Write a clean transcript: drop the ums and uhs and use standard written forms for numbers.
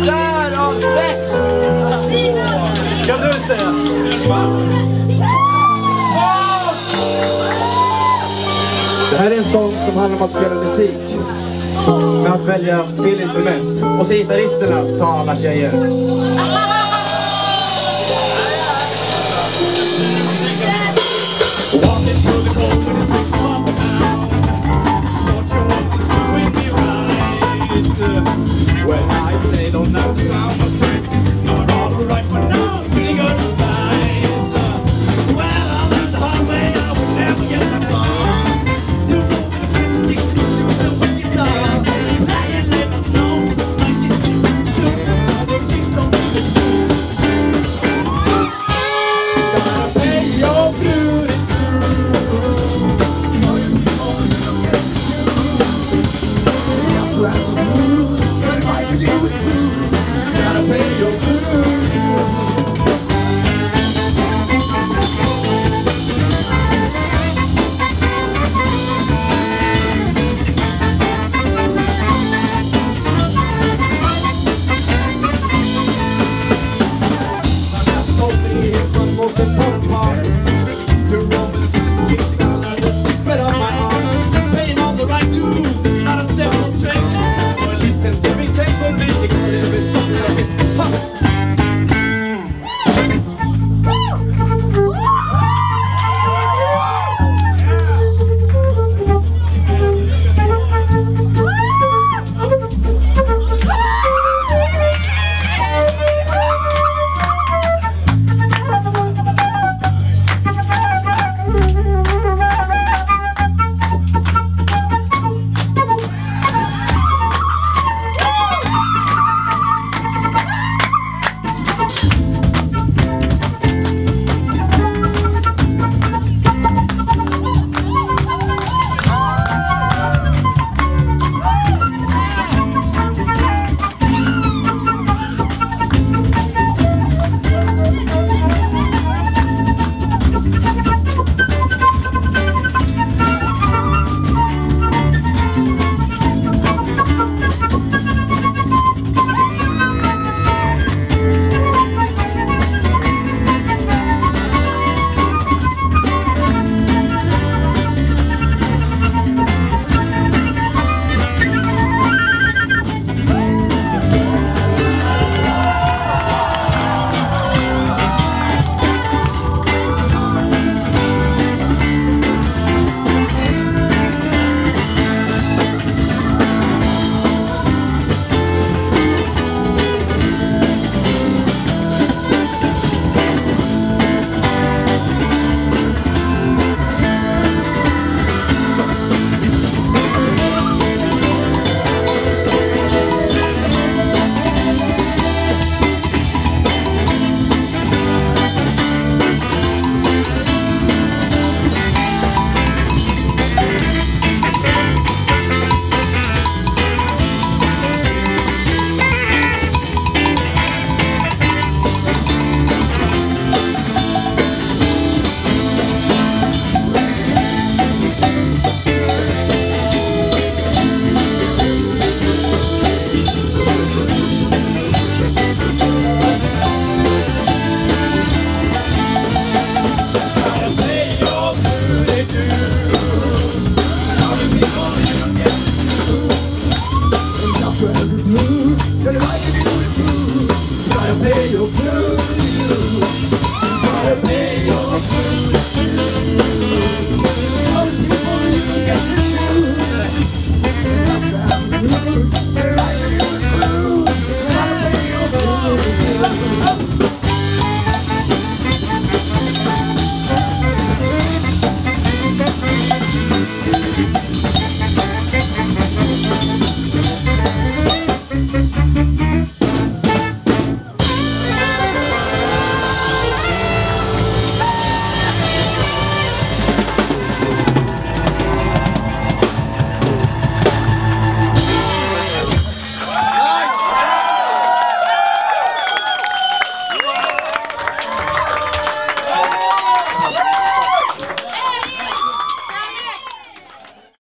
Dör av svett. Ska du säga? Det här är en sång som handlar om att spela musik. Med att välja fel instrument. Och så gitarristerna tar alla tjejer. When I play, don't know the sound of friends. Not all right, but not pretty good size. Well, I learned the hard way, I would never get that far. Too long in the prison, chicks who do the wind guitar. Playing little notes, like it's too. She's so gotta pay your beauty. I can deal with you.